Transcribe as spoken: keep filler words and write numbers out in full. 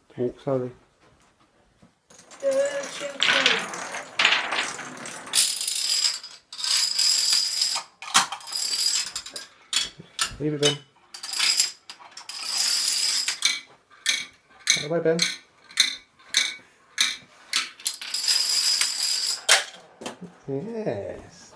Walk slowly. Leave it, Ben. Out of the way, Ben. Yes.